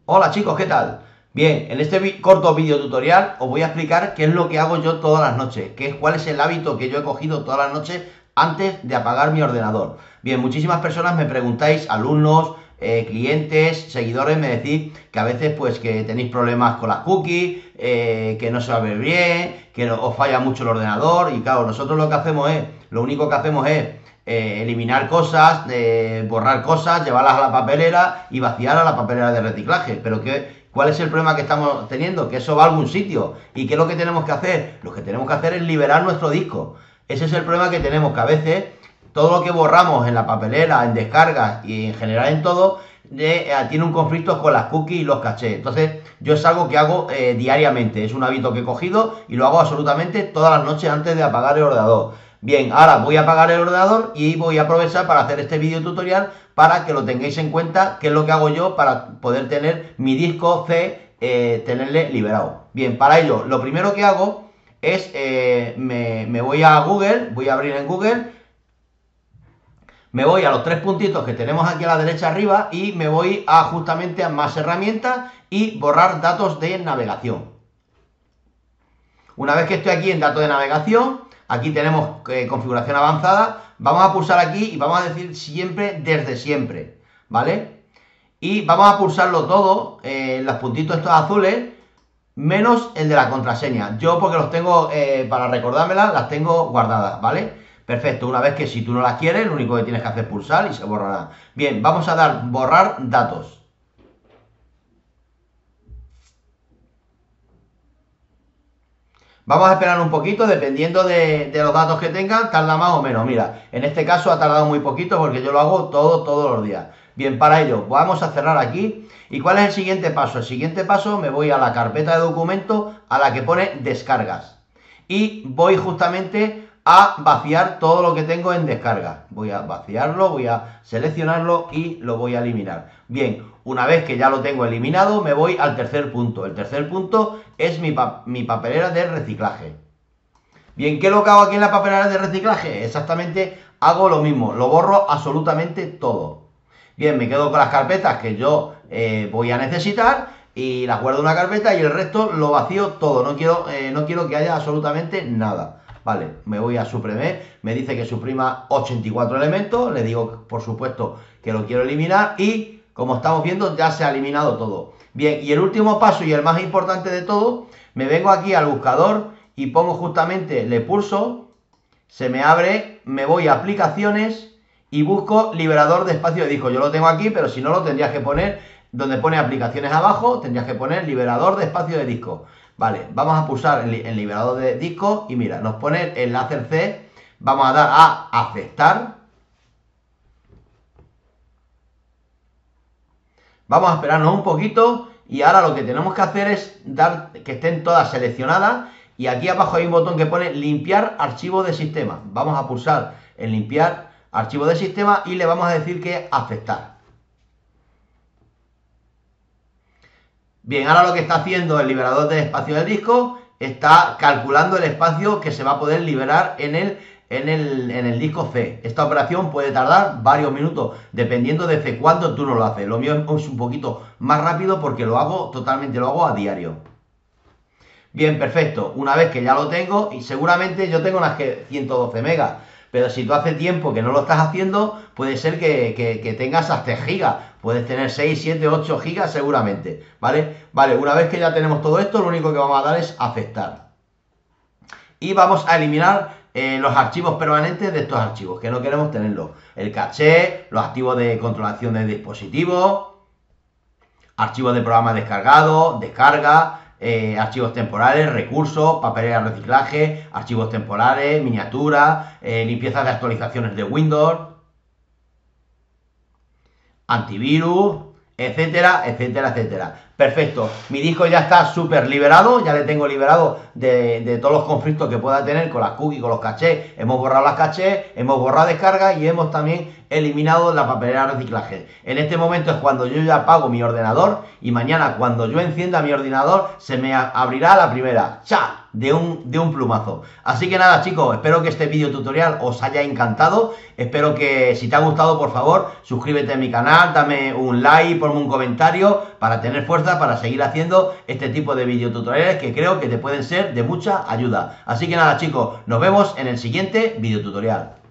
Hola chicos, ¿qué tal? Bien, en este corto vídeo tutorial os voy a explicar qué es lo que hago yo todas las noches, cuál es el hábito que yo he cogido todas las noches antes de apagar mi ordenador. Bien, muchísimas personas me preguntáis, alumnos, clientes, seguidores, me decís que a veces pues que tenéis problemas con las cookies, que no se va a ver bien, que os falla mucho el ordenador y claro, nosotros lo único que hacemos es eliminar cosas, borrar cosas, llevarlas a la papelera y vaciar a la papelera de reciclaje. Pero ¿cuál es el problema que estamos teniendo? Que eso va a algún sitio. ¿Y qué es lo que tenemos que hacer? Lo que tenemos que hacer es liberar nuestro disco. Ese es el problema que tenemos, que a veces todo lo que borramos en la papelera, en descargas y en general en todo, tiene un conflicto con las cookies y los cachés. Entonces, yo es algo que hago diariamente. Es un hábito que he cogido y lo hago absolutamente todas las noches antes de apagar el ordenador. Bien, ahora voy a apagar el ordenador y voy a aprovechar para hacer este vídeo tutorial para que lo tengáis en cuenta, qué es lo que hago yo para poder tener mi disco C, tenerle liberado. Bien, para ello, lo primero que hago es, me voy a Google, voy a abrir en Google, me voy a los tres puntitos que tenemos aquí a la derecha arriba y me voy a justamente a más herramientas y borrar datos de navegación. Una vez que estoy aquí en datos de navegación, aquí tenemos configuración avanzada, vamos a pulsar aquí y vamos a decir siempre desde siempre, ¿vale? Y vamos a pulsarlo todo, los puntitos estos azules, menos el de la contraseña. Yo porque los tengo, para recordármelas, las tengo guardadas, ¿vale? Perfecto, una vez que si tú no las quieres, lo único que tienes que hacer es pulsar y se borrará. Bien, vamos a dar borrar datos. Vamos a esperar un poquito, dependiendo de los datos que tengan, tarda más o menos. Mira, en este caso ha tardado muy poquito porque yo lo hago todos los días. Bien, para ello, vamos a cerrar aquí. ¿Y cuál es el siguiente paso? El siguiente paso, me voy a la carpeta de documentos a la que pone descargas. Y voy justamente a vaciar todo lo que tengo en descarga. Voy a vaciarlo, voy a seleccionarlo y lo voy a eliminar. Bien, una vez que ya lo tengo eliminado, me voy al tercer punto. El tercer punto es mi papelera de reciclaje. Bien, ¿qué es lo que hago aquí en la papelera de reciclaje? Exactamente hago lo mismo, lo borro absolutamente todo. Bien, me quedo con las carpetas que yo voy a necesitar y las guardo en una carpeta y el resto lo vacío todo. No quiero que haya absolutamente nada. Vale, me voy a suprimir, me dice que suprima 84 elementos, le digo por supuesto que lo quiero eliminar y como estamos viendo ya se ha eliminado todo. Bien, y el último paso y el más importante de todo, me vengo aquí al buscador y pongo justamente, le pulso, se me abre, me voy a aplicaciones y busco liberador de espacio de disco. Yo lo tengo aquí, pero si no lo tendrías que poner donde pone aplicaciones abajo, tendrías que poner liberador de espacio de disco. Vale, vamos a pulsar el liberador de disco y mira, nos pone el láser C, vamos a dar a aceptar. Vamos a esperarnos un poquito y ahora lo que tenemos que hacer es dar que estén todas seleccionadas y aquí abajo hay un botón que pone limpiar archivo de sistema. Vamos a pulsar en limpiar archivo de sistema y le vamos a decir que aceptar. Bien, ahora lo que está haciendo el liberador de espacio del disco está calculando el espacio que se va a poder liberar en el disco C. Esta operación puede tardar varios minutos, dependiendo de cuándo tú no lo haces. Lo mío es un poquito más rápido porque lo hago a diario. Bien, perfecto. Una vez que ya lo tengo, y seguramente yo tengo unas 112 megas, pero si tú hace tiempo que no lo estás haciendo, puede ser que tengas hasta gigas. Puedes tener 6, 7, 8 gigas seguramente, ¿vale? Vale, una vez que ya tenemos todo esto, lo único que vamos a dar es aceptar. Y vamos a eliminar los archivos permanentes de estos archivos, que no queremos tenerlos. El caché, los archivos de controlación de dispositivos, archivos de programa descargado, descarga, archivos temporales, recursos, papelera de reciclaje, archivos temporales, miniaturas, limpieza de actualizaciones de Windows, antivirus, etcétera, etcétera, etcétera. Perfecto, mi disco ya está súper liberado, ya le tengo liberado de todos los conflictos que pueda tener con las cookies, con los cachés. Hemos borrado las cachés, hemos borrado descargas y hemos también eliminado la papelera de reciclaje. En este momento es cuando yo ya apago mi ordenador y mañana cuando yo encienda mi ordenador se me abrirá la primera, ¡cha!, de un plumazo. Así que nada, chicos, espero que este vídeo tutorial os haya encantado. Espero que si te ha gustado, por favor, suscríbete a mi canal, dame un like, ponme un comentario para tener fuerza para seguir haciendo este tipo de videotutoriales que creo que te pueden ser de mucha ayuda. Así que nada, chicos, nos vemos en el siguiente videotutorial.